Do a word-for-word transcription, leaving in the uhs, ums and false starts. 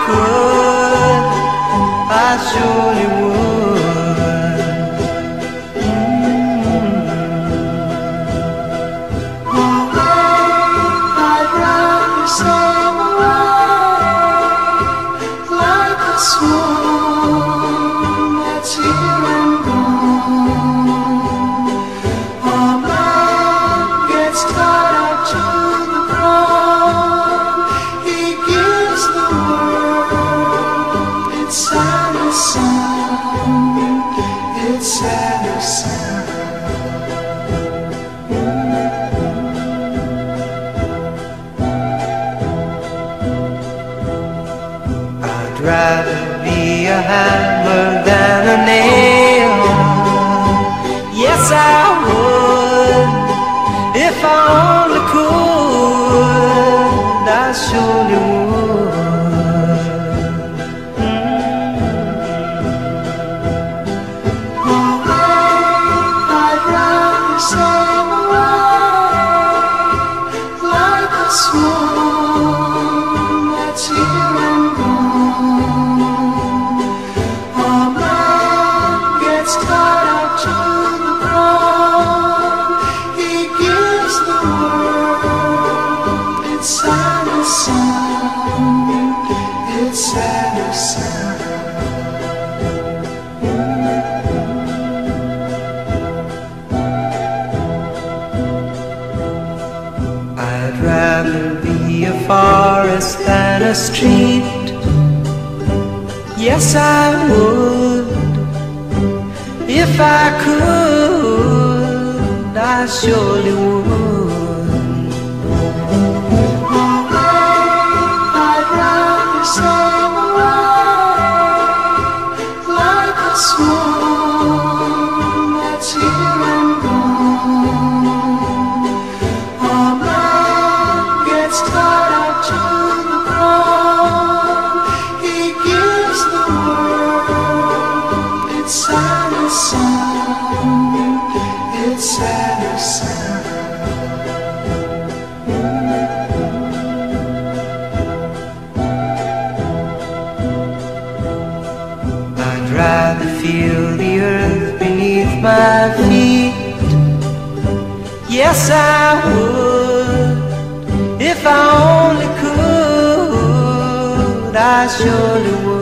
could, I surely would. Mm-hmm. I'd rather sail away like a swan that's here and gone. A man gets tied up to the throne. He gives the world its saddest sound, its saddest sound. I'd rather be a hammer than a nail. Yes, I would. If I only could, I surely would. Mm-hmm. I'd rather sail away like a swan that's here and gone. A man gets tied up to the throne. He gives the world its saddest sound, its saddest sound. I'd rather be a forest than a street. Yes, I would. If I could, I surely would. I'd rather sail away like a swan that's here and gone. A man gets tied up to the throne. He gives the world its saddest sound, its saddest sound. I'd rather feel the earth beneath my feet. Yes, I would. If I only could, I surely would.